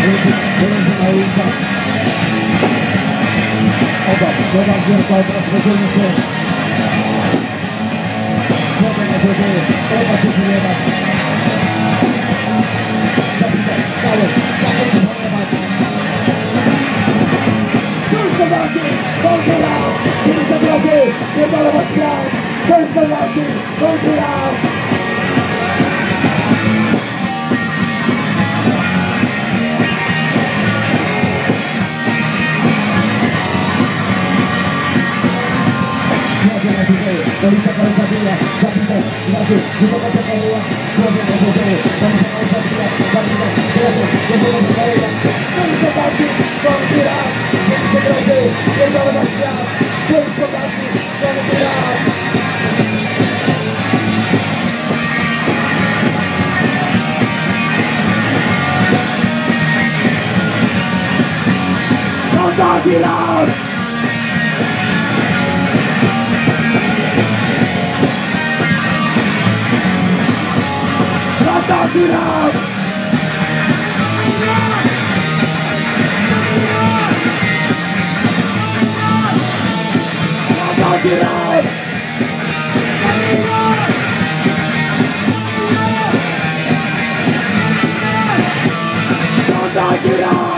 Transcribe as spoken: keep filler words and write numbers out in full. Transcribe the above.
Oba, dobra, związka, teraz będziemy się. Dobra, na głowie, oba się wylewać. Zapisać, stałe, zapisać, wylewać. Tylko walki, konkurał, kiedy to drogi, nie malować kraj. Tylko walki, konkurał. Polisa para zabija, zabija, znaczy, wysoka zapaliła, słowie na głowie, polisa para zabija, zabija, słowie, głowie na głowie, polisa walki, konkurał, jest to drogi, nie malować świat, polisa walki, konkurał. Konkurał! Knock it out! Knock it out! Knock it out!